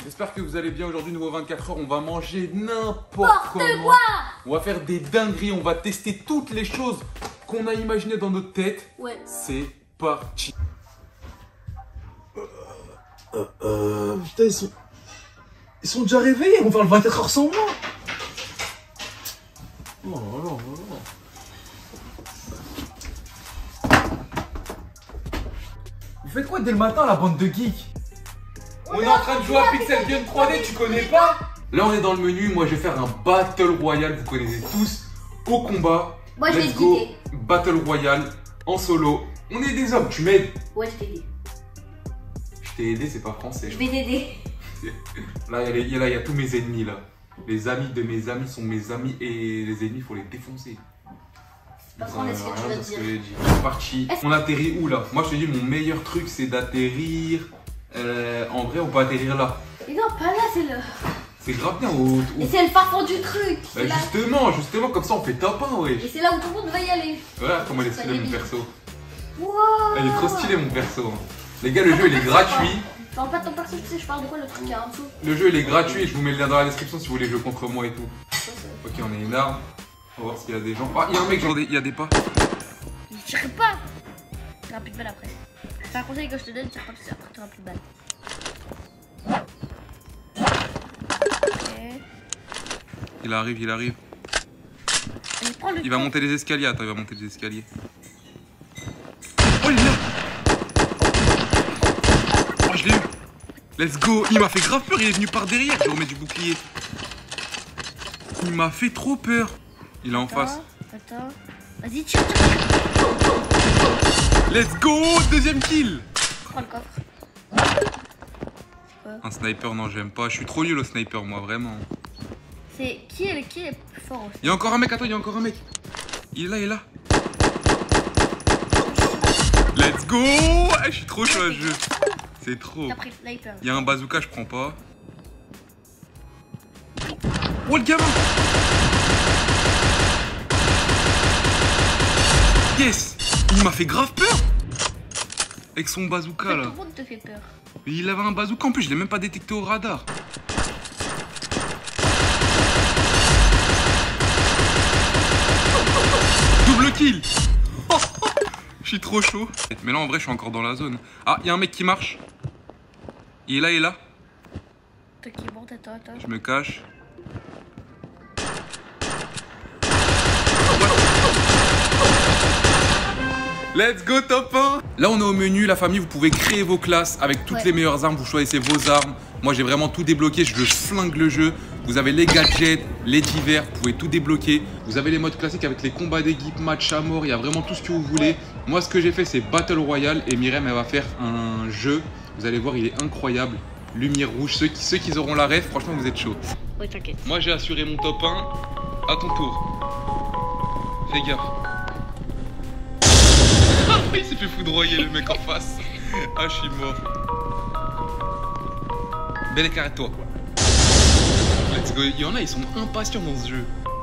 J'espère que vous allez bien. Aujourd'hui, nouveau 24 heures, on va manger n'importe comment. On va faire des dingueries, on va tester toutes les choses qu'on a imaginées dans notre tête. Ouais. C'est parti. Putain, ils sont déjà réveillés, on va le 24 heures sans moi. Oh là là, oh là là. Vous faites quoi dès le matin, la bande de geeks? On est en train de jouer à Pixel Gun 3D, tu connais pas? Là, on est dans le menu. Moi, je vais faire un Battle Royale. Vous connaissez tous. Au combat. Moi, je vais Let's go. guider. Battle Royale en solo. On est des hommes, tu m'aides? Ouais, je t'ai aidé. Je t'ai aidé, c'est pas français. Je vais t'aider. Là, il y a tous mes ennemis là. Les amis de mes amis sont mes amis et les ennemis, faut les défoncer. Pas trop ce que tu vas dire. C'est parti. On atterrit où là? Moi, je te dis, mon meilleur truc, c'est d'atterrir. En vrai, on peut atterrir là. Mais non, pas là, c'est le. C'est grave bien au. Et c'est le parfum du truc. Bah, Là. justement, comme ça, on fait top 1, ouais. Et c'est là où tout le monde va y aller. Voilà comment il est stylé mon perso. Wow. Il est trop stylé mon perso. Hein. Les gars, le jeu il est gratuit. Je parle pas de ton perso, tu sais, je parle de quoi le truc qui est en dessous. Le jeu il est gratuit, je vous mets le lien dans la description si vous voulez jouer contre moi et tout. Ok, on a une arme. On va voir s'il y a des gens. Ah, il y a un mec, il y a des pas. Je tire pas. Tu auras plus de balles après. C'est un conseil que je te donne, tire pas parce que après tu auras plus de balles. Ok. Il arrive. Allez, prends le Il va monter les escaliers, attends, il va monter les escaliers. Oh, il est là. Oh, je l'ai eu. Let's go. Il m'a fait grave peur, il est venu par derrière. Je remets du bouclier. Il m'a fait trop peur. Il est en face. Attends. Vas-y, tire. Let's go. Deuxième kill. Prends le coffre. Un sniper, non, j'aime pas. Je suis trop nul au sniper, moi, vraiment. C'est qui est plus fort aussi. Il y a encore un mec, attends, il y a encore un mec. Il est là. Let's go. Je suis trop chaud à ce jeu. C'est trop. T'as pris le sniper. Il y a un bazooka, je prends pas. Oh, le gamin. Yes. Il m'a fait grave peur. Avec son bazooka, là. Tout le monde te fait peur. Il avait un bazooka, en plus, je l'ai même pas détecté au radar. Double kill. Je suis trop chaud. Mais là, en vrai, je suis encore dans la zone. Ah, il y a un mec qui marche. Il est là. Toi qui monte, attends. Je me cache. Let's go top 1. Là on est au menu, la famille, vous pouvez créer vos classes avec toutes les meilleures armes, vous choisissez vos armes. Moi j'ai vraiment tout débloqué, je flingue le jeu. Vous avez les gadgets, les divers, vous pouvez tout débloquer. Vous avez les modes classiques avec les combats d'équipe, match à mort, il y a vraiment tout ce que vous voulez. Moi ce que j'ai fait c'est Battle Royale et Myrem elle va faire un jeu. Vous allez voir, il est incroyable. Lumière rouge, ceux qui auront la ref, franchement vous êtes chaud. Oui, t'inquiète. Moi j'ai assuré mon top 1, à ton tour. Fais gaffe. Il s'est fait foudroyer le mec en face. Ah, je suis mort. Belle arrête-toi. Let's go. Il y en a, ils sont impatients dans ce jeu.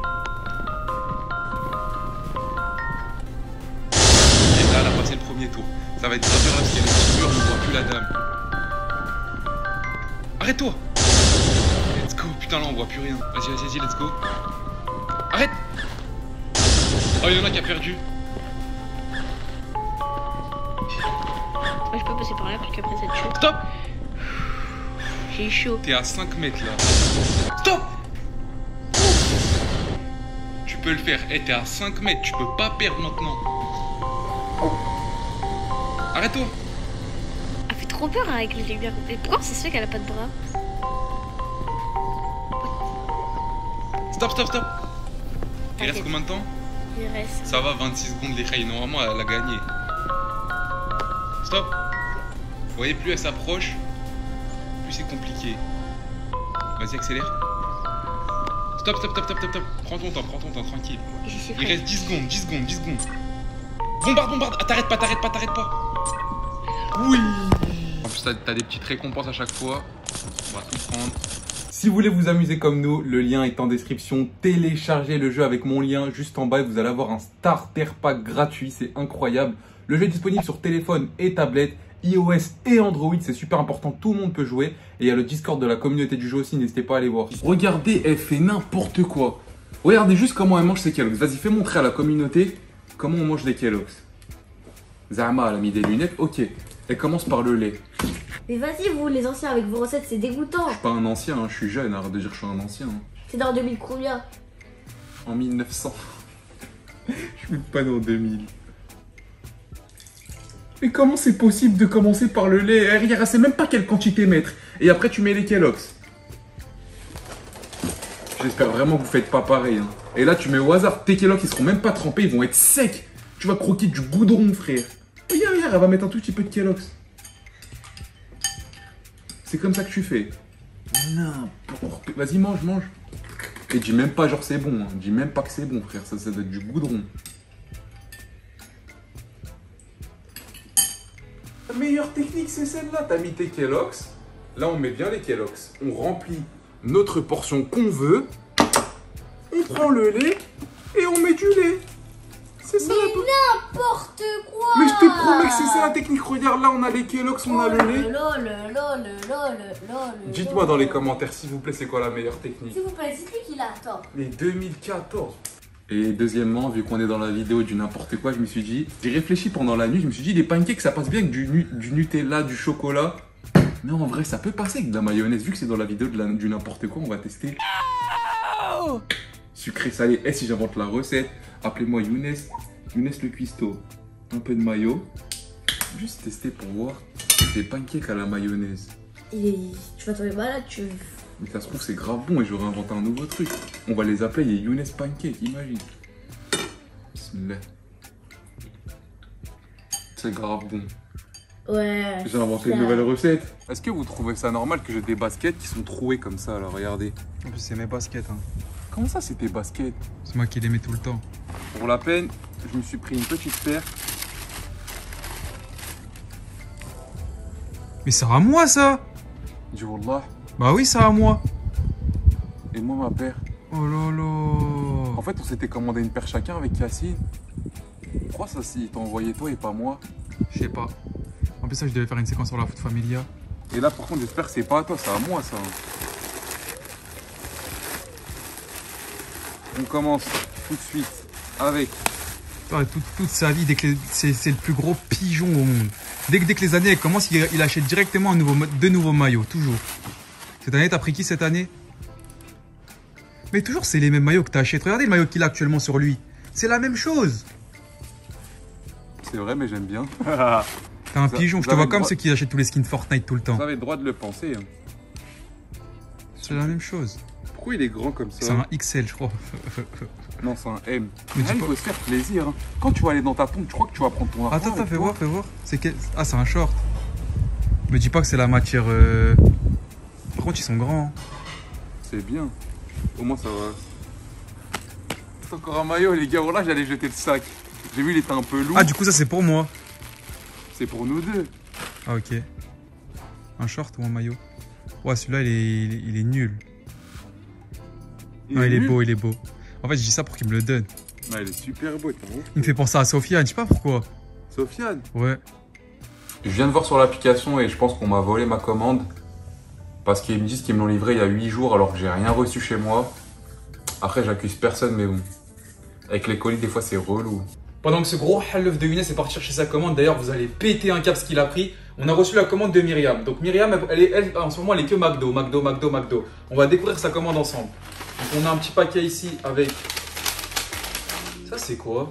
Et là, elle a passé le premier tour. Ça va être très dur parce qu'il y a les petits murs, on ne voit plus la dame. Arrête-toi. Let's go. Putain, là, on voit plus rien. Vas-y, let's go. Arrête. Oh, il y en a qui a perdu. Moi, je peux passer par là parce qu'après ça te chaud. Stop. J'ai chaud. T'es à 5 mètres là. Stop. Tu peux le faire. T'es à 5 mètres. Tu peux pas perdre maintenant. Arrête-toi. Elle fait trop peur avec les lumières. Mais pourquoi ça se fait qu'elle a pas de bras? Stop. Il reste combien de temps? Il reste. Ça va, 26 secondes les rails. Normalement, elle a gagné. Stop. Vous voyez, plus elle s'approche, plus c'est compliqué. Vas-y, accélère. Stop. Prends ton temps, tranquille. Il reste 10 secondes. Bombarde. Ah, t'arrêtes pas. Oui. En plus, t'as des petites récompenses à chaque fois. On va tout prendre. Si vous voulez vous amuser comme nous, le lien est en description. Téléchargez le jeu avec mon lien juste en bas et vous allez avoir un starter pack gratuit. C'est incroyable. Le jeu est disponible sur téléphone et tablette. iOS et Android, c'est super important, tout le monde peut jouer. Et il y a le Discord de la communauté du jeu aussi, n'hésitez pas à aller voir. Regardez, elle fait n'importe quoi. Regardez juste comment elle mange ses Kellogg's. Vas-y, fais montrer à la communauté comment on mange des Kellogg's. Zama, elle a mis des lunettes, ok. Elle commence par le lait. Mais vas-y, vous, les anciens, avec vos recettes, c'est dégoûtant. Je suis pas un ancien, hein, je suis jeune, arrête de dire que je suis un ancien. Hein. C'est dans 2000 combien? En 1900. Je suis pas né en 2000. Mais comment c'est possible de commencer par le lait? Eh, regarde, elle sait même pas quelle quantité mettre. Et après, tu mets les Kellogg's. J'espère vraiment que vous faites pas pareil. Hein. Et là, tu mets au hasard. Tes Kellogg's, ils seront même pas trempés, ils vont être secs. Tu vas croquer du goudron, frère. Regarde, regarde, elle va mettre un tout petit peu de Kellogg's. C'est comme ça que tu fais. N'importe. Vas-y, mange, mange. Et dis même pas genre c'est bon. Hein. Dis même pas que c'est bon, frère. Ça doit être du goudron. La meilleure technique, c'est celle-là. T'as mis tes Kellogg's. Là, on met bien les Kellogg's. On remplit notre portion qu'on veut. On prend le lait et on met du lait. C'est ça. Mais n'importe quoi. Mais je te promets que c'est ça la technique. Regarde, là, on a les Kellogg's, on a le lait. Dites-moi dans les commentaires, s'il vous plaît, c'est quoi la meilleure technique? S'il vous plaît, dites-lui qu'il a tort. Mais 2014. Et deuxièmement, vu qu'on est dans la vidéo du n'importe quoi, je me suis dit, j'ai réfléchi pendant la nuit, je me suis dit, les pancakes, ça passe bien avec du Nutella, du chocolat. Mais en vrai, ça peut passer avec de la mayonnaise. Vu que c'est dans la vidéo du n'importe quoi, on va tester. Sucré, salé. Et si j'invente la recette, appelez-moi Younes. Younes le cuistot. Un peu de mayo. Juste tester pour voir des pancakes à la mayonnaise. Tu vas tomber malade, Mais ça se trouve, c'est grave bon et j'aurais inventé un nouveau truc. On va les appeler les Younes Pancakes, imagine. Bismillah. C'est grave bon. Ouais. J'ai inventé une nouvelle recette. Est-ce que vous trouvez ça normal que j'ai des baskets qui sont trouées comme ça, là? Regardez. En plus, c'est mes baskets. Hein. Comment ça, c'est tes baskets? C'est moi qui les mets tout le temps. Pour la peine, je me suis pris une petite paire. Mais c'est à moi, ça! Du Wallah. Bah oui, c'est à moi. Et moi, ma paire. Oh là là. En fait, on s'était commandé une paire chacun avec Yacine. Pourquoi ça, si t'as envoyé toi et pas moi? Je sais pas. En plus, ça, je devais faire une séquence sur la foot familia. Et là, par contre, j'espère que c'est pas à toi, c'est à moi, ça. On commence tout de suite avec... Toute sa vie, dès que c'est le plus gros pigeon au monde. Dès que les années elles commencent, il achète directement deux nouveaux maillots, toujours. Cette année, t'as pris qui cette année? Mais toujours, c'est les mêmes maillots que t'achètes. Regardez le maillot qu'il a actuellement sur lui. C'est la même chose. C'est vrai, mais j'aime bien. T'es un pigeon, je te vois comme ceux qui achètent tous les skins Fortnite tout le temps. Vous avez le droit de le penser. Hein. C'est la même chose. Pourquoi il est grand comme ça? C'est un XL, je crois. Non, c'est un M. Mais il faut se faire plaisir. Hein. Quand tu vas aller dans ta pompe, tu crois que tu vas prendre ton argent? Attends, fais voir, fais voir. Ah, c'est un short. Me dis pas que c'est la matière... Par contre, ils sont grands. Hein. C'est bien. Au moins, ça va. C'est encore un maillot, les gars. Voilà, j'allais jeter le sac. J'ai vu, il était un peu lourd. Ah, du coup, ça, c'est pour moi. C'est pour nous deux. Ah, ok. Un short ou un maillot? Ouais, celui-là, il est nul. Il est beau, il est beau. En fait, je dis ça pour qu'il me le donne. Ah, il est super beau, t'as vu? Il me fait penser à Sofiane, je sais pas pourquoi. Sofiane? Ouais. Je viens de voir sur l'application et je pense qu'on m'a volé ma commande. Parce qu'ils me disent qu'ils me l'ont livré il y a 8 jours alors que j'ai rien reçu chez moi. Après, j'accuse personne, mais bon. Avec les colis, des fois, c'est relou. Pendant que ce gros halef de Younes est parti chercher sa commande, d'ailleurs, vous allez péter un câble ce qu'il a pris. On a reçu la commande de Myriam. Donc Myriam, elle, en ce moment, elle est que McDo. On va découvrir sa commande ensemble. Donc on a un petit paquet ici avec... Ça, c'est quoi?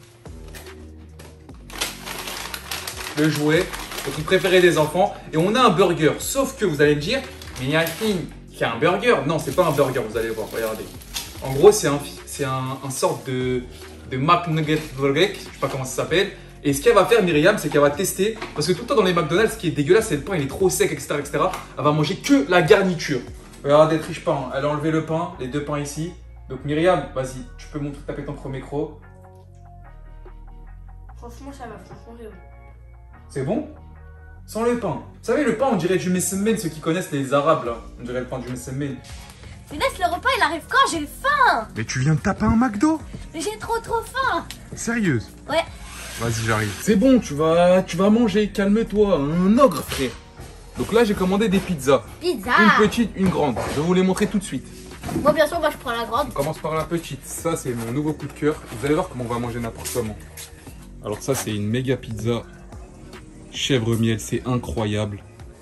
Le jouet. Donc le préféré des enfants. Et on a un burger. Sauf que vous allez me dire, mais il y a un film qui a un burger. Non, c'est pas un burger, vous allez voir. Regardez. En gros, c'est un sorte de McNugget burger. Je sais pas comment ça s'appelle. Et ce qu'elle va faire, Myriam, c'est qu'elle va tester. Parce que tout le temps dans les McDonald's, ce qui est dégueulasse, c'est le pain, il est trop sec, etc., etc. Elle va manger que la garniture. Regardez, triche pas. Elle a enlevé le pain, les deux pains ici. Donc Myriam, vas-y, tu peux taper ton premier micro. Franchement, ça va, franchement, c'est bon. C'est bon? Sans le pain. Vous savez, le pain, on dirait du messemen, ceux qui connaissent les Arabes, là. On dirait le pain du messemen. Mais laisse le repas, il arrive quand? J'ai faim. Mais tu viens de taper un McDo? Mais j'ai trop faim. Sérieuse? Ouais. Vas-y, j'arrive. C'est bon, tu vas manger, calme-toi, un ogre, frère. Donc là, j'ai commandé des pizzas. Pizza. Une petite, une grande. Je vais vous les montrer tout de suite. Moi, bien sûr, moi, je prends la grande. On commence par la petite. Ça, c'est mon nouveau coup de cœur. Vous allez voir comment on va manger n'importe comment. Alors ça, c'est une méga pizza chèvre miel, c'est incroyable.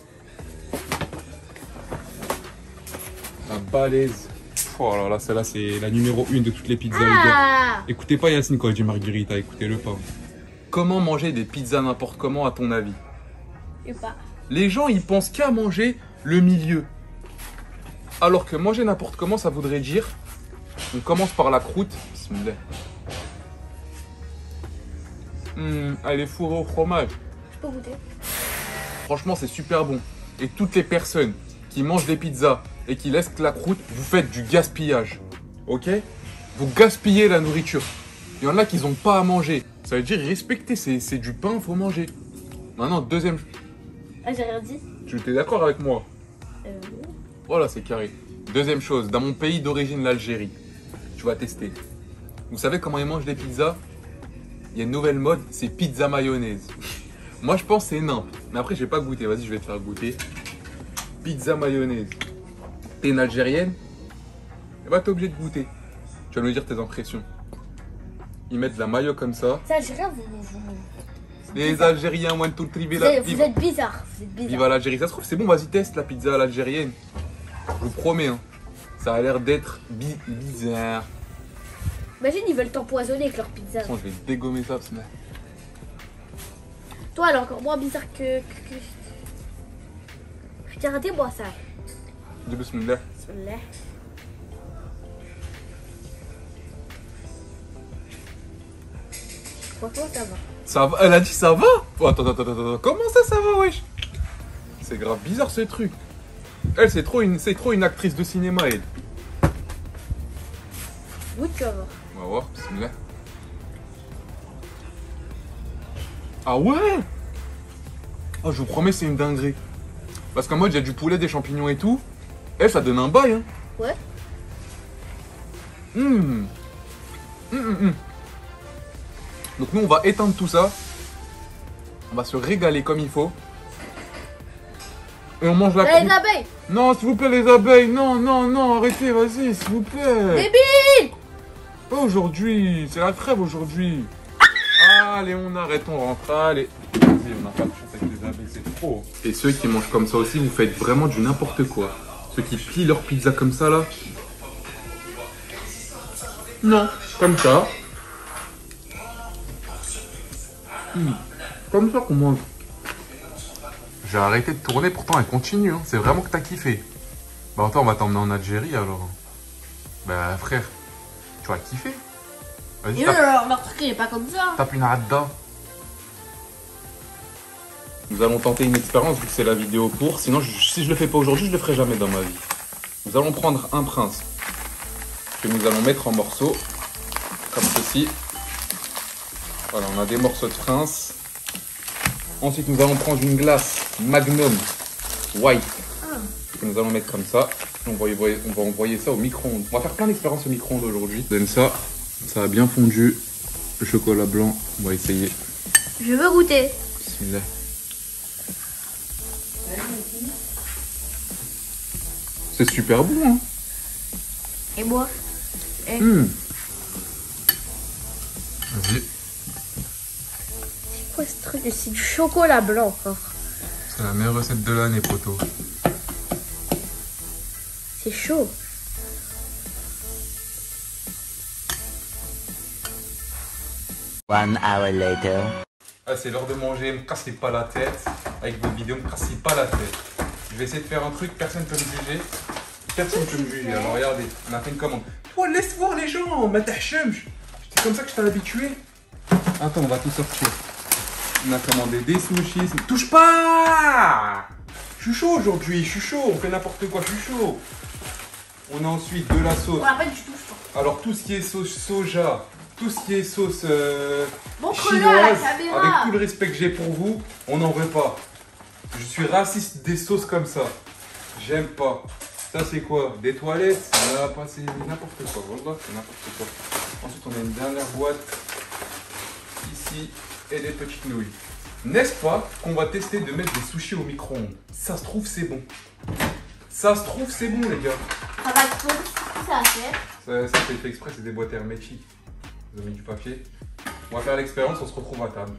La balèze. Oh là là, celle-là, c'est la numéro 1 de toutes les pizzas, les gars. Ah. Écoutez pas Yacine quand il dit margherita, écoutez-le pas. Comment manger des pizzas n'importe comment, à ton avis? Je sais pas. Les gens, ils pensent qu'à manger le milieu. Alors que manger n'importe comment, ça voudrait dire... On commence par la croûte. Bismillah. Elle est fourrée au fromage. Je peux goûter. Franchement, c'est super bon. Et toutes les personnes qui mangent des pizzas et qui laissent que la croûte, vous faites du gaspillage. Ok? Vous gaspillez la nourriture. Il y en a qui n'ont pas à manger. Ça veut dire respecter, c'est du pain, faut manger. Maintenant, deuxième... Ah, j'ai rien dit. Tu es d'accord avec moi? Oui. Voilà, c'est carré. Deuxième chose, dans mon pays d'origine, l'Algérie, tu vas tester. Vous savez comment ils mangent des pizzas? Il y a une nouvelle mode, c'est pizza mayonnaise. Moi, je pense que c'est nimp. Mais après, je vais pas goûter. Vas-y, je vais te faire goûter. Pizza mayonnaise. T'es une Algérienne? Eh ben, t'es obligé de goûter. Tu vas me dire tes impressions. Ils mettent de la mayo comme ça. Ça, j'ai rien, vous. Les Algériens, moins tout le tribu. Vous êtes bizarre. Vous êtes bizarre. Viva l'Algérie. Ça se trouve, c'est bon, vas-y, teste la pizza à l'algérienne. Je vous promets, hein. Ça a l'air d'être bizarre. Imagine, ils veulent t'empoisonner avec leur pizza. Attends, je vais dégommer ça, parce que... Toi, elle est encore moins bizarre que... Putain, raté-moi ça. Dis bismillah. Bismillah. Franchement, ça va. Ça va? Elle a dit ça va? Oh, attends. Comment ça va, wesh? C'est grave bizarre, ce truc. Elle, c'est trop une actrice de cinéma, elle. Oui, tu vas voir. On va voir, bismillah. Ah ouais? Oh, je vous promets, c'est une dinguerie. Parce qu'en mode, il y a du poulet, des champignons et tout. Elle, ça donne un bail, hein. Ouais. Donc nous, on va éteindre tout ça. On va se régaler comme il faut. Et on mange la Les croûte. abeilles. Non, s'il vous plaît, les abeilles. Non, arrêtez, vas-y, s'il vous plaît. Débile. Pas aujourd'hui, c'est la trêve aujourd'hui. Allez, on arrête, on rentre, allez. Vas-y, on n'a pas de chance avec les abeilles, c'est trop. Et ceux qui mangent comme ça aussi, vous faites vraiment du n'importe quoi. Ceux qui plient leur pizza comme ça, là. Non, comme ça. Comme ça qu'on mange. J'ai arrêté de tourner, pourtant elle continue. Hein. C'est vraiment que t'as kiffé. Bah attends, on va t'emmener en Algérie alors. Bah frère, tu vas kiffer. Vas-y, Leur truc, il est pas comme ça. tape une radda. Nous allons tenter une expérience vu que c'est la vidéo courte. Sinon, si je le fais pas aujourd'hui, je le ferai jamais dans ma vie. Nous allons prendre un prince que nous allons mettre en morceaux, comme ceci. Voilà, on a des morceaux de prince. Ensuite, nous allons prendre une glace Magnum White que nous allons mettre comme ça. On va envoyer ça au micro-ondes. On va faire plein d'expériences au micro-ondes aujourd'hui. Donne ça, ça a bien fondu. Le chocolat blanc, on va essayer. Je veux goûter. Bismillah. C'est super bon, hein. Et moi? Vas-y. C'est quoi ce truc? C'est du chocolat blanc encore. C'est la meilleure recette de l'année, poto. C'est chaud. One hour later. Ah, c'est l'heure de manger, me cassez pas la tête. Avec vos vidéos, me cassez pas la tête. Je vais essayer de faire un truc, personne ne peut me juger. Personne ne peut me juger. Alors regardez, on a fait une commande. Toi, laisse voir les gens, ma tachemche. C'est comme ça que je t'ai habitué. Attends, on va tout sortir. On a commandé des sushis. Touche pas! Je suis chaud aujourd'hui, je suis chaud. On fait n'importe quoi, je suis chaud. On a ensuite de la sauce. On l'appelle du tout. Alors tout ce qui est sauce soja, tout ce qui est sauce Montre-le à la chinoise, caméra. avec tout le respect que j'ai pour vous, on n'en veut pas. Je suis raciste des sauces comme ça. J'aime pas. Ça c'est quoi? Des toilettes? Ça va passer n'importe quoi. Voilà, c'est n'importe quoi. Ensuite on a une dernière boîte. Ici. et des petites nouilles. N'est-ce pas qu'on va tester de mettre des sushis au micro-ondes? Ça se trouve, c'est bon. Ça se trouve, c'est bon, les gars. Ça va être ça à faire. Ça c'est fait exprès, c'est des boîtes hermétiques. Vous avez mis du papier. On va faire l'expérience, on se retrouve à table.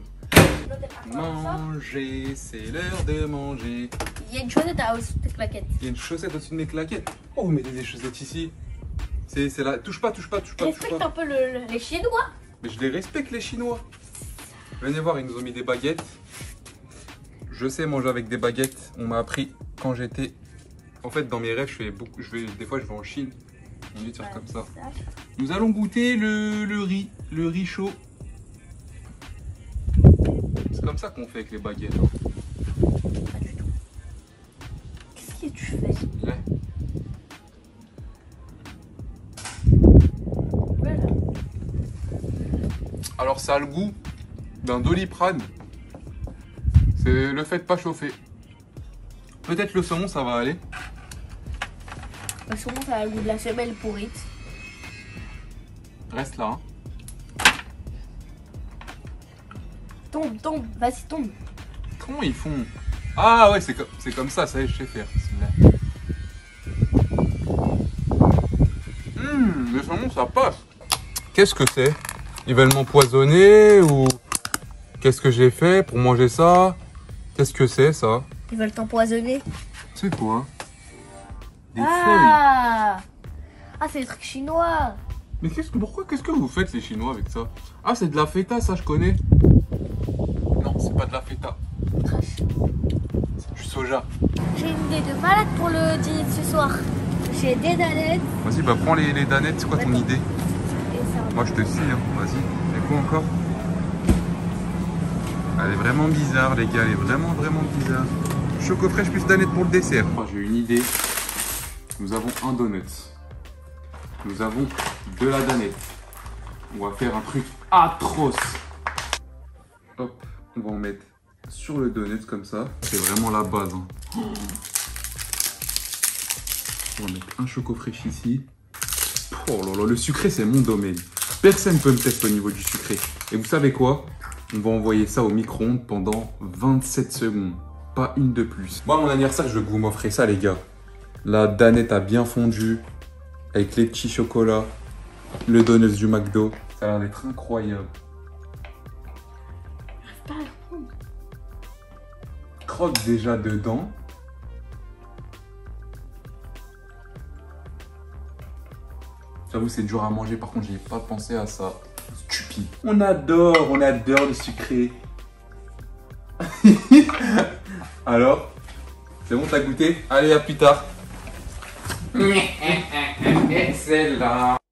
Manger, c'est l'heure de manger. Il y a une chaussette au-dessus de tes claquettes. Il y a une chaussette au-dessus de mes claquettes. Oh, vous mettez des chaussettes ici. C'est là. Touche pas. Respecte un peu les Chinois. Mais je les respecte, les Chinois. Venez voir, ils nous ont mis des baguettes. Je sais manger avec des baguettes. On m'a appris quand j'étais... En fait, dans mes rêves, des fois, je vais en Chine. On me dit de faire comme ça. Nous allons goûter le riz chaud. C'est comme ça qu'on fait avec les baguettes. Pas du tout. Qu'est-ce que tu fais? Là. Voilà. Alors, ça a le goût d'un Doliprane. C'est le fait de pas chauffer. Peut-être le saumon, ça va aller. Le saumon, ça a le goût de la semelle pourrite. Reste là. Hein. Tombe, vas-y, tombe. Comment ils font? Ah ouais, c'est comme ça, y est, je sais faire. Le saumon, ça passe. Qu'est-ce que c'est? Ils veulent m'empoisonner ou... Qu'est-ce que j'ai fait pour manger ça? Qu'est-ce que c'est ça? Ils veulent t'empoisonner. C'est quoi? Des feuilles. Ah, c'est des trucs chinois. Mais qu'est-ce que vous faites les Chinois avec ça? Ah, c'est de la feta, ça je connais. Non, c'est pas de la feta. C'est du soja. J'ai une idée de malade pour le dîner de ce soir. J'ai des danettes. Vas-y, bah prends les danettes, c'est quoi ton idée? Et ça. Moi je te suis, hein. Vas-y. Et quoi encore? Elle est vraiment bizarre, les gars, elle est vraiment bizarre. Choco fraîche plus danette pour le dessert. Oh, j'ai une idée. Nous avons un donut. Nous avons de la danette. On va faire un truc atroce. Hop, on va en mettre sur le donut comme ça. C'est vraiment la base. Hein. On va mettre un choco fraîche ici. Oh là là, le sucré, c'est mon domaine. Personne ne peut me tester au niveau du sucré. Et vous savez quoi? On va envoyer ça au micro-ondes pendant 27 secondes. Pas une de plus. Moi, à mon anniversaire, je veux que vous m'offrez ça, les gars. La danette a bien fondu. Avec les petits chocolats. Le donut du McDo. Ça a l'air d'être incroyable. J'arrive pas à le prendre. Croque déjà dedans. J'avoue, c'est dur à manger. Par contre, j'ai pas pensé à ça. Stupide. On adore le sucré. Alors, c'est bon, t'as goûté? Allez, à plus tard. Celle-là.